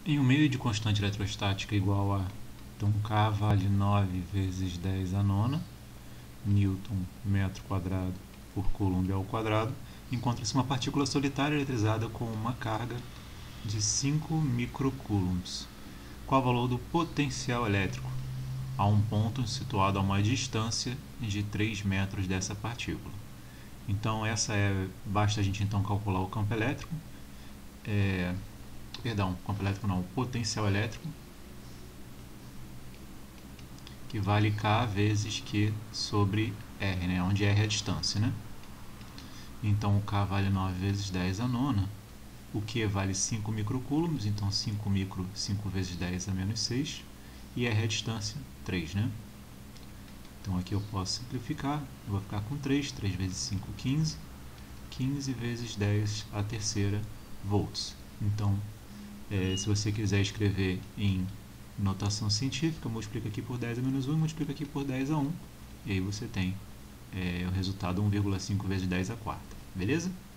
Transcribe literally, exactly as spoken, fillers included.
Em um meio de constante eletrostática igual a, então K vale nove vezes dez a nona, Newton metro quadrado por Coulomb ao quadrado, encontra-se uma partícula solitária eletrizada com uma carga de cinco microcoulombs. Qual o valor do potencial elétrico a um ponto situado a uma distância de três metros dessa partícula? Então essa é, basta a gente então calcular o campo elétrico, é, perdão, campo elétrico não, o potencial elétrico, que vale K vezes Q sobre R, né, onde R é a distância, né? Então o K vale nove vezes dez a nona, o Q vale cinco microcoulombs, então cinco micro, cinco vezes dez a menos seis, e R é a distância, três, né? Então aqui eu posso simplificar, eu vou ficar com três, três vezes cinco, quinze, quinze vezes dez a terceira volts. Então, é, se você quiser escrever em notação científica, multiplica aqui por dez a menos um e multiplica aqui por dez a um, e aí você tem é, o resultado um vírgula cinco vezes dez a quarta, beleza?